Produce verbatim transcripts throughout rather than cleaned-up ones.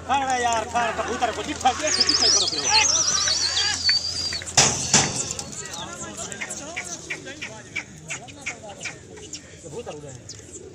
खाना यार खाना कबूतर को चिट्ठा के चिट्ठा करो फिर कबूतर उड़े हैं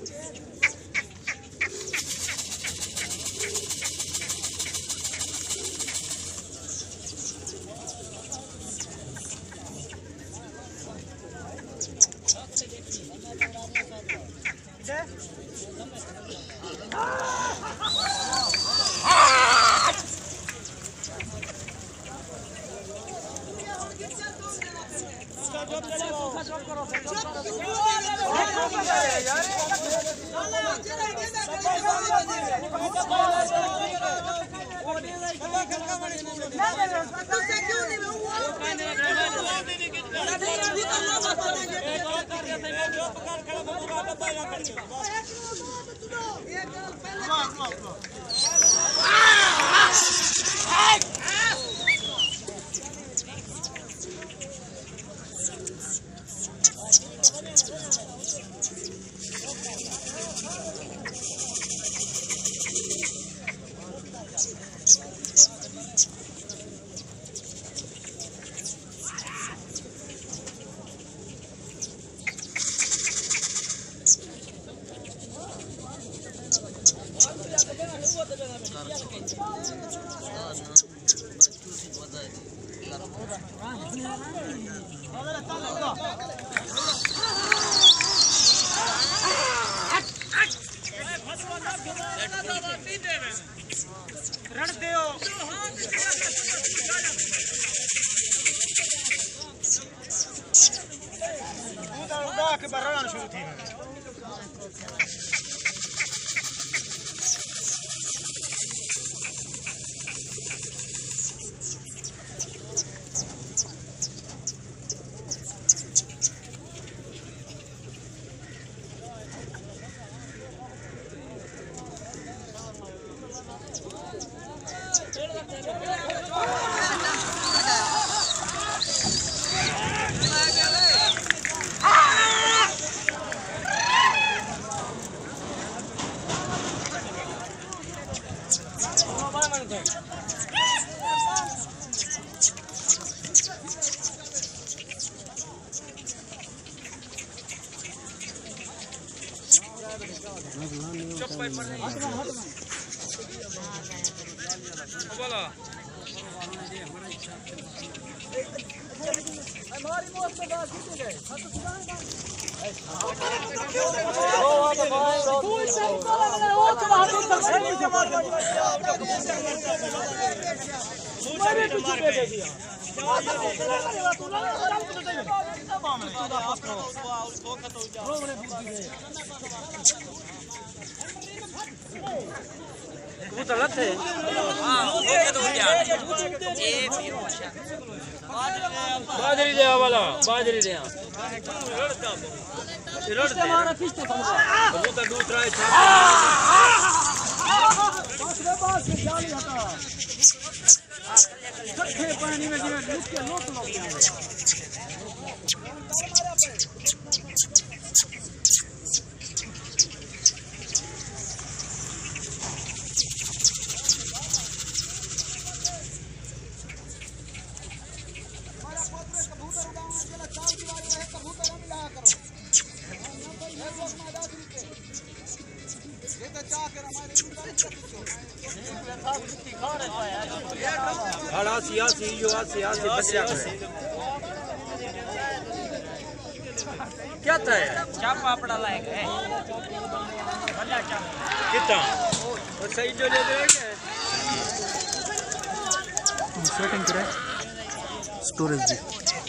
कबूतर लते हां ओके तो गया ए फिर अच्छा बाजरी दे वाला बाजरी दे लड़ता लड़ते मारा किसते कबूतर दूसरा है पास पास जाली हटा कच्चे पानी में जिਵੇਂ लुक के लोट लग गया हाड़ा सियासी जो सियासी बच्चा क्या था चाप पापड़ा लायक है कितना और सही जो ले दे क्या सेटिंग करें स्टोरेज भी